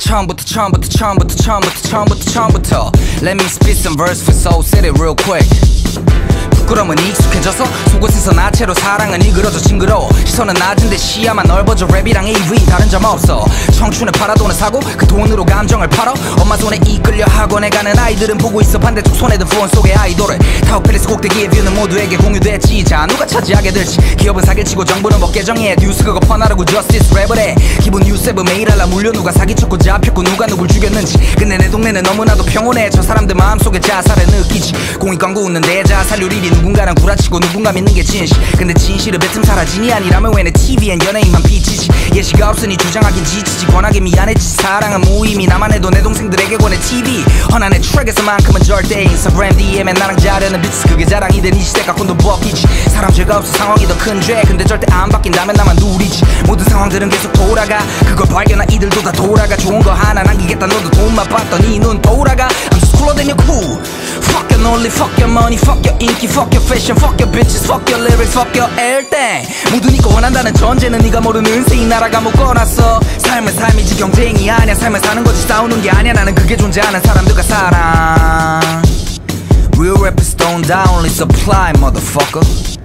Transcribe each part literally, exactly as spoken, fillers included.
처음부터 처음부터 처음부터 처음부터 처음부터 처음부터 Let me spit some verse for Soul City real quick. 부끄러움은 익숙해져서 속옷에서 나체로 사랑은 일그러져 징그러워. 시선은 낮은데 시야만 넓어져. 랩이랑 에이브인 다른 점 없어. 청춘에 팔아도는 사고 그 돈으로 감정을 팔어. 엄마 손에 이끌려 학원에 가는 아이들은 보고 있어. 반대쪽 손에 든 폰 속의 아이돌을. 타워팰리스 꼭대기의 뷰는 모두에게 공유됐지. 자 누가 차지하게 될지. 기업은 사기치고 정부는 법개정해. 뉴스 그거 퍼나르고 저스티스 랩을 해. 기본 뉴스앱은 매일 알라 물려. 누가 사기쳤고 잡혔고 누가 누굴 죽였는지. 근데 내 동네는 너무나도 평온해. 저 사람들 마음속에 자살을 느끼지. 공익광고 웃는데 자살률 일 위. 누군가는 구라치고 누군가 믿는 게 진실. 근데 진실은 뱉음 사라진이 아니라면 왜 내 티비엔 연예인만 비치지. 예시가 없으니 주장하긴 지치지. 권하게 미안해지지. 사랑은 무의미. 나만 해도 내 동생들에게 권해 티비. 허나 내 트랙에서만큼은 절대. 인스타그램 디엠에 나랑 자려는 비트 그게 자랑이 된 이 시대가 콘도 벗기지. 사람 죄가 없어 상황이 더 큰 죄. 근데 절대 안 바뀐다면 나만 누리지. 모든 상황들은 계속 돌아가. 그걸 발견한 이들도 다 돌아가. 좋은 거 하나 남기겠다. 너도 돈만 봤더니 눈 돌아가. I'm just cooler than your cool. Fuck your only, fuck your money, fuck your 인기, fuck your fashion, fuck your bitches, fuck your lyrics, fuck your everything. 모두 니꺼 원한다는 전제는 네가 모르는 새 이 나라가 묶어놨어. 삶은 삶이지 경쟁이 아니야. 삶을 사는 거지 싸우는 게 아니야. 나는 그게 존재하는 사람들과 사랑. Real rappers don't die, only supply, motherfucker.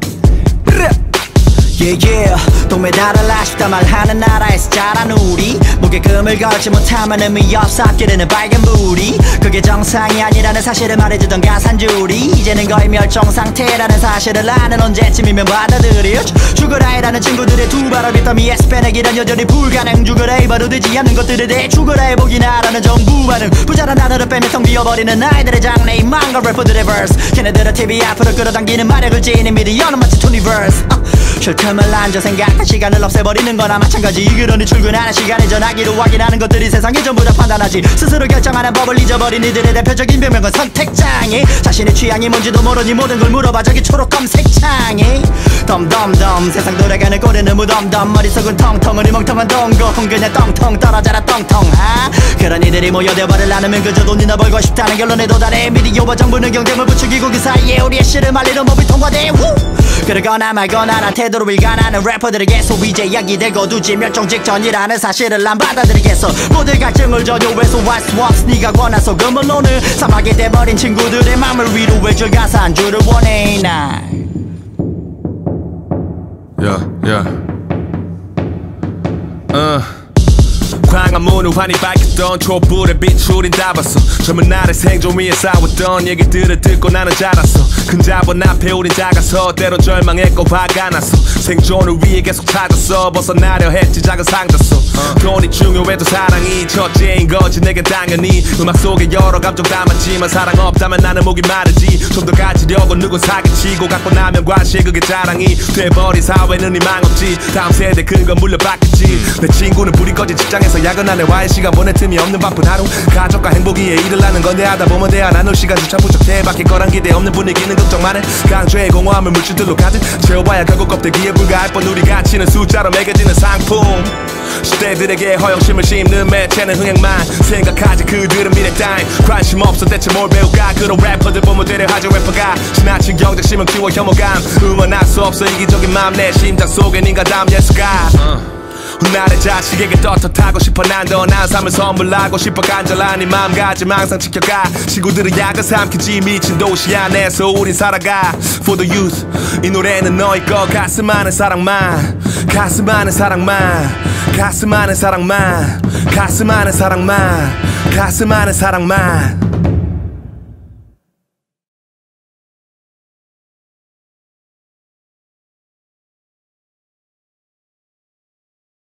Yeah yeah 동메달을 아쉽다 말하는 나라에서 자란 우리. 목에 금을 걸지 못하면 의미 없어 앞길에는 빨간 물이. 그게 정상이 아니라는 사실을 말해주던 가산줄이 이제는 거의 멸종 상태라는 사실을 아는 언제쯤이면 받아들여. 죽으라해라는 친구들의 두 발을 빗더미 에스페넥이란 여전히 불가능. 죽으라 해봐도 되지 않는 것들에 대해 죽으라 해보기나 라는 정부 반응. 부자란 단어를 빼면 텅 비어버리는 아이들의 장래인 망가 래퍼들의 verse. 걔네들은 티비 앞으로 끌어당기는 마력을 지닌 미디어는 마치 투니버스. 쉴 틈을 앉아 생각한 시간을 없애버리는 거나 마찬가지. 그러니 출근하는 시간에 전화기로 확인하는 것들이 세상의 전부 다 판단하지. 스스로 결정하는 법을 잊어버린 이들의 대표적인 변명은 선택장애. 자신의 취향이 뭔지도 모르니 모든 걸 물어봐 저기 초록 검색창에. 덤덤덤 세상 돌아가는 꼴에는 무덤덤. 머릿속은 텅텅 이 멍텅한 동공 그냥 텅텅 떨어져라 텅텅. 아? 그런 이들이 모여 대화를 나누면 그저 돈이나 벌고 싶다는 결론에 도달해. 미디어와 정부는 경쟁을 부추기고 그 사이에 우리의 씨를 말리는 법이 통과돼. 우! 그러거나 말거나 난 태도로 일관하는 래퍼들에게서 이제 이야기될 거두지. 멸종 직전이라는 사실을 난 받아들이겠어. 모든 갈증을 전요해서 what's what's 네가 권한 금을 오늘 사막이 돼버린 친구들의 맘을 위로해줄 가사 한 줄을 원해 나. Yeah, yeah. Uh. 광화문 우환이 밝혔던 촛불의 빛 우린 다 봤어. 젊은 날의 생존 위에 싸웠던 얘기들을 듣고 나는 자랐어. 큰 자본 앞에 우린 작아서 때론 절망했고 화가 났어. 생존을 위해 계속 찾았어. 벗어나려 했지 작은 상자서. 어. 돈이 중요해도 사랑이 첫째인 거지 내게 당연히. 음악 속에 여러 감정 담았지만 사랑 없다면 나는 목이 마르지. 좀 더 가지려고 누군 사기치고 갖고 나면 과시해 그게 자랑이 돼버린 사회는 희망 없지. 다음 세대 큰 건 물려받겠지. 내 친구는 불이 꺼진 직장에서 야근하네. 와의 시간 보낼 틈이 없는 바쁜 하루. 가족과 행복 위해 일을 하는 건데 하다 보면 대화 나눌 시간조차 부쩍 대박일 거란 기대 없는 분위기는 걱정 많은. 강조의 공허함을 물질들로 가득 채워봐야 결국 껍데기에 불과할 뻔. 우리 가치는 숫자로 매겨지는 상품. 시대들에게 허영심을 심는 매체는 흥행만 생각하지. 그들은 미래 따윈 관심 없어. 대체 뭘 배울까. 그런 래퍼들 보면 되려 하지. 래퍼가 지나친 경쟁심은 키워 혐오감. 응원할 수 없어 이기적인 마음. 내 심장 속엔 인간다운 예수가. 나의 자식에게 떳떳하고 싶어. 난 더 나은 삶을 선물하고 싶어. 간절한 이 마음가짐 항상 지켜가. 친구들은 약을 삼키지 미친 도시 안에서 우린 살아가. For the youth 이 노래는 너의 거. 가슴 안에 사랑만 가슴 안에 사랑만 가슴 안에 사랑만 가슴 안에 사랑만 가슴 안에 사랑만